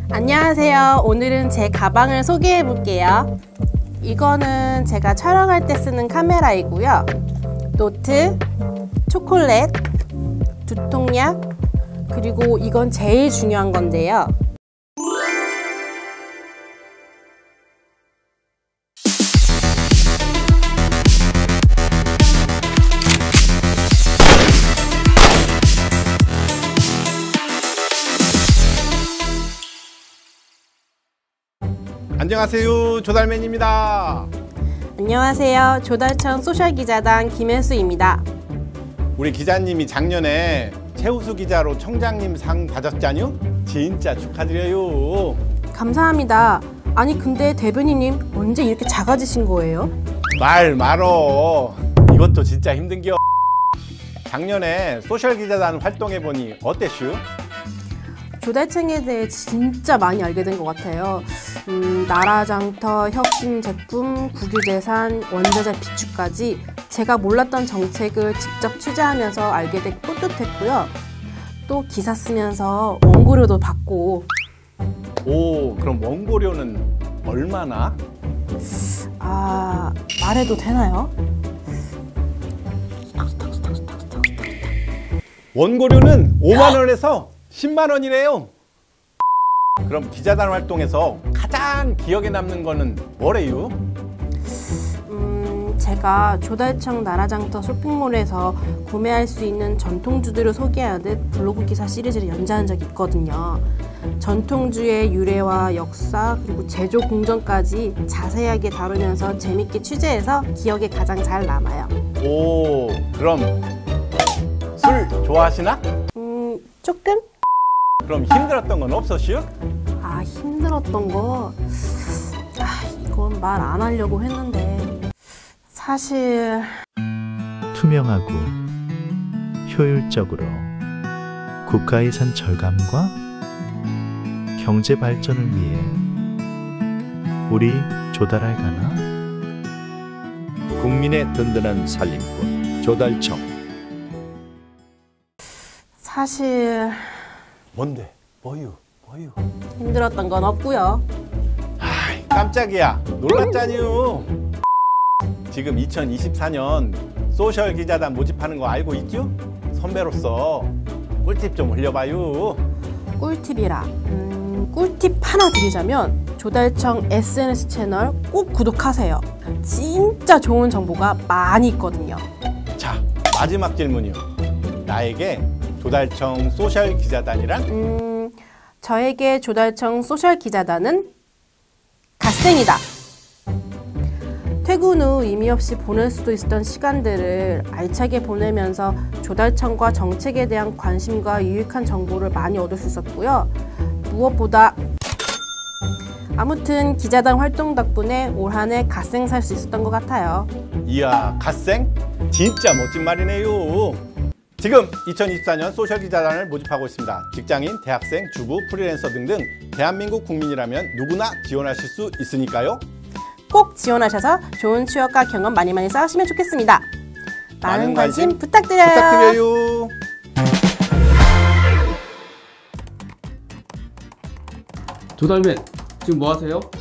안녕하세요. 오늘은 제 가방을 소개해 볼게요. 이거는 제가 촬영할 때 쓰는 카메라이고요. 노트, 초콜릿, 두통약, 그리고 이건 제일 중요한 건데요. 안녕하세요, 조달맨입니다. 안녕하세요. 조달청 소셜기자단 김혜수입니다. 우리 기자님이 작년에 최우수 기자로 청장님 상 받았잖요? 진짜 축하드려요. 감사합니다. 아니 근데 대변인님 언제 이렇게 작아지신 거예요? 말 말어. 이것도 진짜 힘든겨. 작년에 소셜기자단 활동해보니 어땠슈? 조달청에 대해 진짜 많이 알게 된 것 같아요. 나라장터, 혁신제품, 국유재산, 원자재 비축까지 제가 몰랐던 정책을 직접 취재하면서 알게 되고 뿌듯했고요. 또 기사 쓰면서 원고료도 받고. 오, 그럼 원고료는 얼마나? 말해도 되나요? 원고료는 5만 원에서 10만 원이래요. 그럼 기자단 활동에서 가장 기억에 남는 거는 뭐래요? 제가 조달청 나라장터 쇼핑몰에서 구매할 수 있는 전통주들을 소개하듯 블로그 기사 시리즈를 연재한 적이 있거든요. 전통주의 유래와 역사 그리고 제조 공정까지 자세하게 다루면서 재밌게 취재해서 기억에 가장 잘 남아요. 오, 그럼 술 좋아하시나? 조금? 그럼 힘들었던 건 없었슈? 힘들었던 거? 이건 말 안 하려고 했는데 사실 투명하고 효율적으로 국가예산 절감과 경제 발전을 위해 우리 조달할 가나? 국민의 든든한 살림꾼 조달청. 사실 뭔데? 뭐유? 힘들었던 건 없고요. 깜짝이야. 놀랐잖유. 지금 2024년 소셜 기자단 모집하는 거 알고 있죠? 선배로서 꿀팁 좀 흘려봐요. 꿀팁이라. 꿀팁 하나 드리자면 조달청 SNS 채널 꼭 구독하세요. 진짜 좋은 정보가 많이 있거든요. 자, 마지막 질문이요. 나에게 조달청 소셜 기자단이란? 저에게 조달청 소셜 기자단은 갓생이다. 퇴근 후 의미 없이 보낼 수도 있었던 시간들을 알차게 보내면서 조달청과 정책에 대한 관심과 유익한 정보를 많이 얻을 수 있었고요. 무엇보다 아무튼 기자단 활동 덕분에 올 한 해 갓생 살 수 있었던 것 같아요. 이야, 갓생? 진짜 멋진 말이네요. 지금 2024년 소셜기자단을 모집하고 있습니다. 직장인, 대학생, 주부, 프리랜서 등등 대한민국 국민이라면 누구나 지원하실 수 있으니까요. 꼭 지원하셔서 좋은 추억과 경험 많이 쌓으시면 좋겠습니다. 많은 관심 부탁드려요. 조달맨, 지금 뭐 하세요?